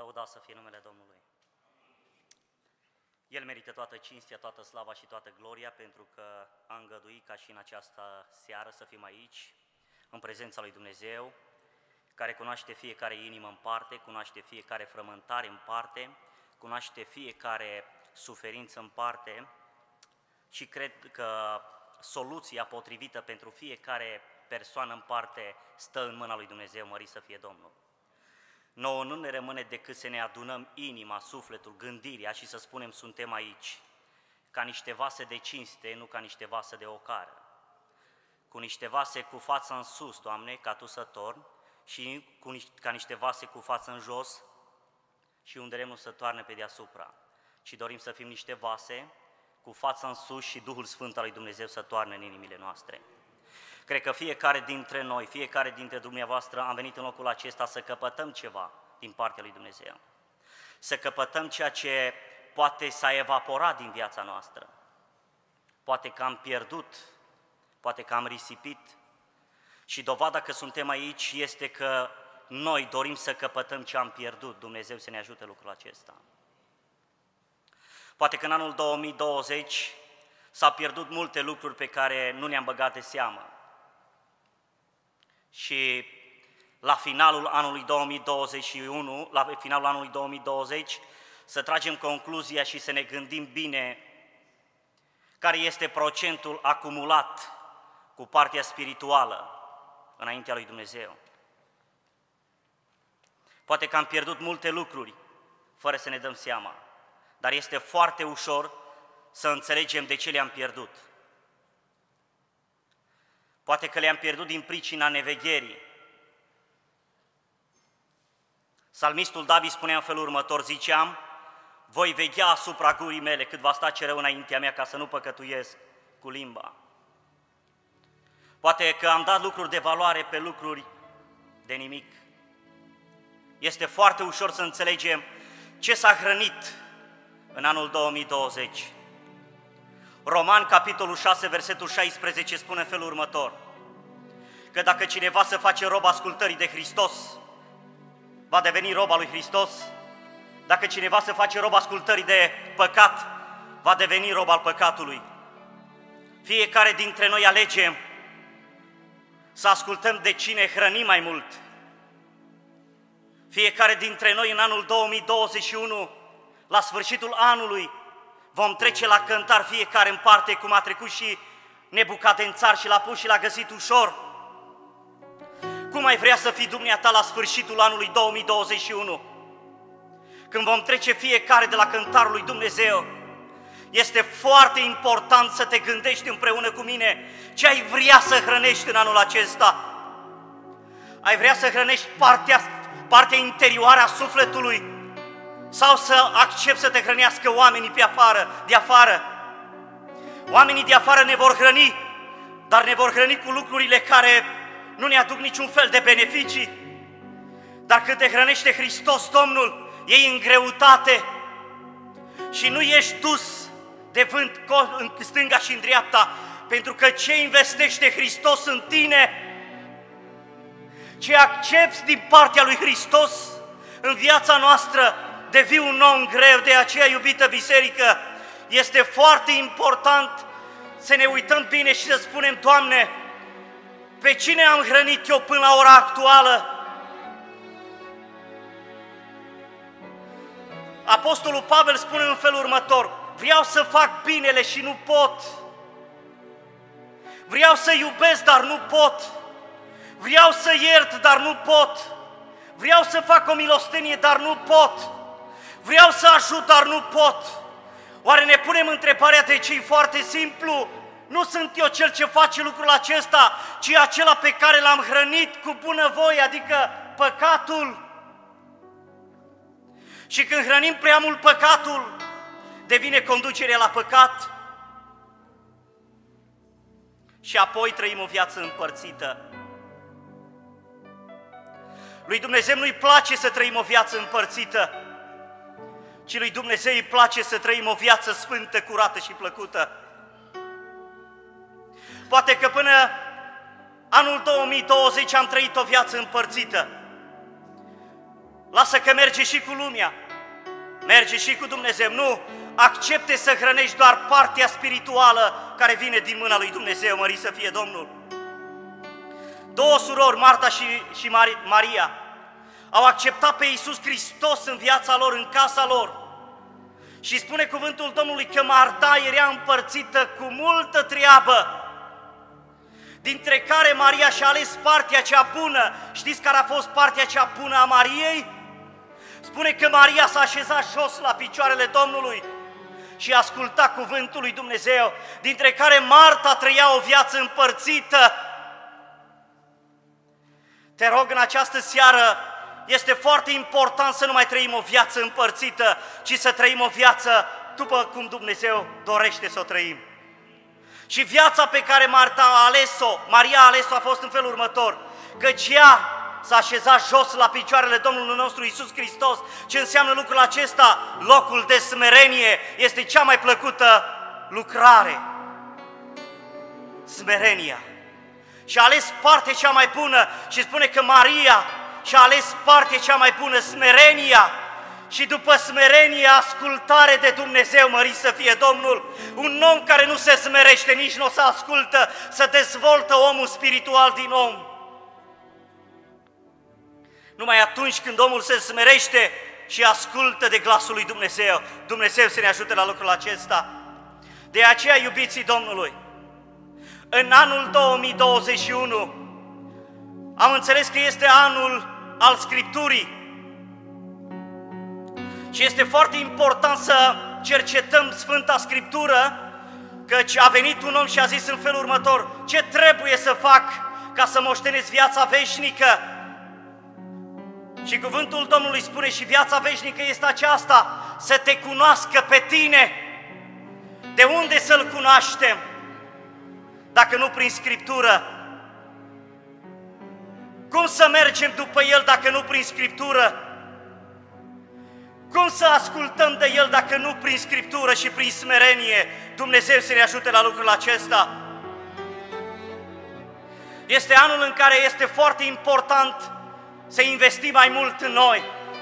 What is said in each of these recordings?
Lăudați să fie numele Domnului. El merită toată cinstea, toată slava și toată gloria, pentru că a îngăduit ca și în această seară să fim aici, în prezența lui Dumnezeu, care cunoaște fiecare inimă în parte, cunoaște fiecare frământare în parte, cunoaște fiecare suferință în parte și cred că soluția potrivită pentru fiecare persoană în parte stă în mâna lui Dumnezeu, mărit să fie Domnul. Nouă nu ne rămâne decât să ne adunăm inima, sufletul, gândirea și să spunem suntem aici, ca niște vase de cinste, nu ca niște vase de ocară, cu niște vase cu fața în sus, Doamne, ca Tu să torni, și ca niște vase cu fața în jos și unde lemnul să toarne pe deasupra. Și dorim să fim niște vase cu fața în sus și Duhul Sfânt al lui Dumnezeu să toarne în inimile noastre. Cred că fiecare dintre noi, fiecare dintre dumneavoastră am venit în locul acesta să căpătăm ceva din partea lui Dumnezeu. Să căpătăm ceea ce poate s-a evaporat din viața noastră. Poate că am pierdut, poate că am risipit. Și dovada că suntem aici este că noi dorim să căpătăm ce am pierdut. Dumnezeu să ne ajute lucrul acesta. Poate că în anul 2020 s-au pierdut multe lucruri pe care nu ne-am băgat de seamă. Și la finalul anului 2021, la finalul anului 2020, să tragem concluzia și să ne gândim bine care este procentul acumulat cu partea spirituală înaintea lui Dumnezeu. Poate că am pierdut multe lucruri fără să ne dăm seama, dar este foarte ușor să înțelegem de ce le-am pierdut. Poate că le-am pierdut din pricina nevegherii. Psalmistul David spunea în felul următor, ziceam, voi veghea asupra gurii mele cât va sta ce rău înaintea mea ca să nu păcătuiesc cu limba. Poate că am dat lucruri de valoare pe lucruri de nimic. Este foarte ușor să înțelegem ce s-a hrănit în anul 2020. Roman, capitolul 6, versetul 16, spune în felul următor, că dacă cineva se face rob ascultării de Hristos, va deveni rob al lui Hristos. Dacă cineva se face rob ascultării de păcat, va deveni rob al păcatului. Fiecare dintre noi alegem să ascultăm de cine hrănim mai mult. Fiecare dintre noi în anul 2021, la sfârșitul anului, vom trece la cântar fiecare în parte, cum a trecut și Nebucadențar și l-a pus și l-a găsit ușor. Cum ai vrea să fii dumneata la sfârșitul anului 2021? Când vom trece fiecare de la cântarul lui Dumnezeu, este foarte important să te gândești împreună cu mine ce ai vrea să hrănești în anul acesta. Ai vrea să hrănești partea interioară a sufletului sau să accepti să te hrănească oamenii de afară? Oamenii de afară ne vor hrăni, dar ne vor hrăni cu lucrurile care nu ne aduc niciun fel de beneficii. Dar când te hrănește Hristos, Domnul, iei în greutate și nu ești dus de vânt în stânga și în dreapta, pentru că ce investește Hristos în tine, ce accepți din partea lui Hristos în viața noastră, devii un om greu. De aceea, iubită biserică, este foarte important să ne uităm bine și să spunem, Doamne, pe cine am hrănit eu până la ora actuală? Apostolul Pavel spune în felul următor, vreau să fac binele și nu pot. Vreau să iubesc, dar nu pot. Vreau să iert, dar nu pot. Vreau să fac o milostenie, dar nu pot. Vreau să ajut, dar nu pot. Oare ne punem întrebarea de ce e foarte simplu? Nu sunt eu cel ce face lucrul acesta, ci acela pe care l-am hrănit cu bunăvoie, adică păcatul. Și când hrănim prea mult păcatul, devine conducerea la păcat și apoi trăim o viață împărțită. Lui Dumnezeu nu-i place să trăim o viață împărțită, ci lui Dumnezeu îi place să trăim o viață sfântă, curată și plăcută. Poate că până anul 2020 am trăit o viață împărțită. lasă că merge și cu lumea, merge și cu Dumnezeu. Nu, accepte să hrănești doar partea spirituală care vine din mâna lui Dumnezeu, mărit să fie Domnul. Două surori, Marta și Maria, au acceptat pe Iisus Hristos în viața lor, în casa lor. Și spune cuvântul Domnului că Marta era împărțită cu multă treabă, dintre care Maria și-a ales partea cea bună. Știți care a fost partea cea bună a Mariei? Spune că Maria s-a așezat jos la picioarele Domnului și asculta cuvântul lui Dumnezeu, dintre care Marta trăia o viață împărțită. Te rog, în această seară, este foarte important să nu mai trăim o viață împărțită, ci să trăim o viață după cum Dumnezeu dorește să o trăim. Și viața pe care Maria a ales-o a fost în felul următor, căci ea s-a așezat jos la picioarele Domnului nostru Iisus Hristos. Ce înseamnă lucrul acesta? Locul de smerenie este cea mai plăcută lucrare. Smerenia. Și a ales partea cea mai bună și spune că Maria și-a ales partea cea mai bună, smerenia. Și după smerenie, ascultare de Dumnezeu, mărit să fie Domnul. Un om care nu se smerește, nici nu o să ascultă, să dezvoltă omul spiritual din om. Numai atunci când omul se smerește și ascultă de glasul lui Dumnezeu, Dumnezeu să ne ajute la lucrul acesta. De aceea, iubiții Domnului, în anul 2021 am înțeles că este anul al Scripturii și este foarte important să cercetăm Sfânta Scriptură, căci a venit un om și a zis în felul următor: ce trebuie să fac ca să moștenesc viața veșnică? Și cuvântul Domnului spune: și viața veșnică este aceasta, să te cunoască pe tine. De unde să-L cunoaștem dacă nu prin Scriptură? Cum să mergem după El dacă nu prin Scriptură? Cum să ascultăm de El dacă nu prin Scriptură și prin smerenie? Dumnezeu să ne ajute la lucrul acesta. Este anul în care este foarte important să investim mai mult în noi.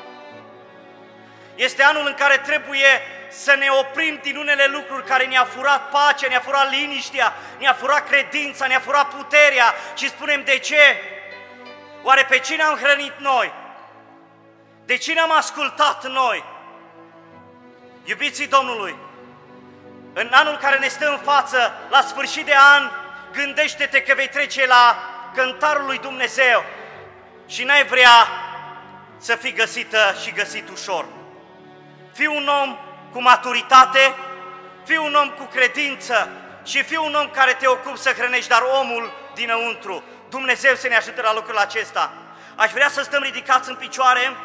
Este anul în care trebuie să ne oprim din unele lucruri care ne-a furat pacea, ne-a furat liniștea, ne-a furat credința, ne-a furat puterea și spunem: de ce? Oare pe cine am hrănit noi? De cine am ascultat noi? Iubiții Domnului, în anul care ne stă în față, la sfârșit de an, gândește-te că vei trece la cântarul lui Dumnezeu și n-ai vrea să fii găsită și găsit ușor. Fii un om cu maturitate, fii un om cu credință și fii un om care te ocupi să hrănești, dar omul dinăuntru. Dumnezeu să ne ajute la lucrul acesta. Aș vrea să stăm ridicați în picioare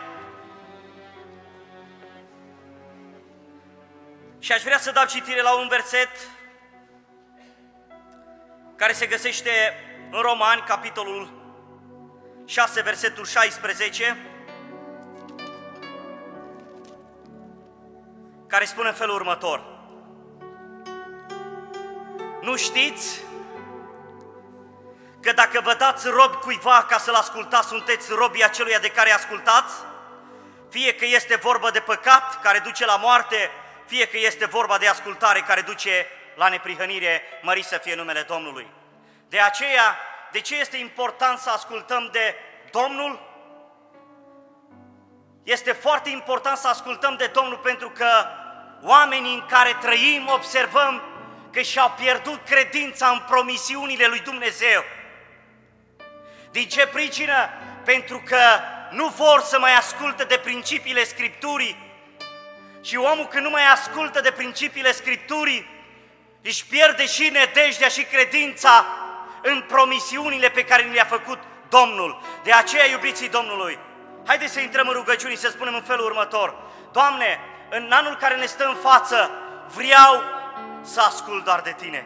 și aș vrea să dau citire la un verset care se găsește în Romani, capitolul 6, versetul 16, care spune în felul următor: nu știți că dacă vă dați robi cuiva ca să-l ascultați, sunteți robii aceluia de care ascultați? Fie că este vorba de păcat care duce la moarte, fie că este vorba de ascultare care duce la neprihănire, mărit să fie numele Domnului. De aceea, de ce este important să ascultăm de Domnul? Este foarte important să ascultăm de Domnul pentru că oamenii în care trăim observăm că și-au pierdut credința în promisiunile lui Dumnezeu. Din ce pricină? Pentru că nu vor să mai asculte de principiile Scripturii. Și omul când nu mai ascultă de principiile Scripturii, își pierde și nădejdea și credința în promisiunile pe care ni le-a făcut Domnul. De aceea, iubiții Domnului, haideți să intrăm în rugăciuni și să spunem în felul următor: Doamne, în anul care ne stă în față, vreau să ascult doar de Tine.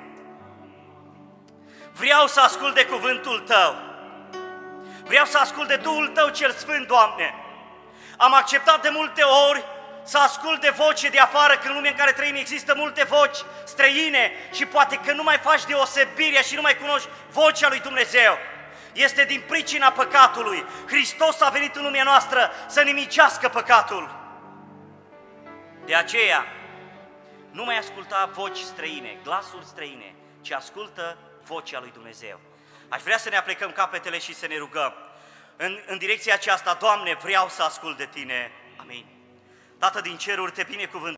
Vreau să ascult de cuvântul Tău. Vreau să ascult de Duhul Tău cel Sfânt, Doamne. Am acceptat de multe ori să ascult de voce de afară, că în lumea în care trăim există multe voci străine și poate că nu mai faci deosebirea și nu mai cunoști vocea lui Dumnezeu. Este din pricina păcatului. Hristos a venit în lumea noastră să nimicească păcatul. De aceea, nu mai asculta voci străine, glasuri străine, ci ascultă vocea lui Dumnezeu. Aș vrea să ne aplecăm capetele și să ne rugăm. În direcția aceasta, Doamne, vreau să ascult de Tine. Amin. Tată din ceruri, Te binecuvânt.